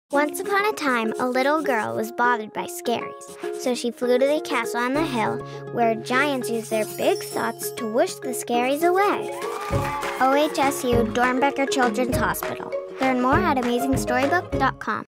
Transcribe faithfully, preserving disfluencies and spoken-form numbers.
Once upon a time, a little girl was bothered by scaries, so she flew to the castle on the hill where giants use their big thoughts to wish the scaries away. O H S U Doernbecher Children's Hospital. Learn more at amazing storybook dot com.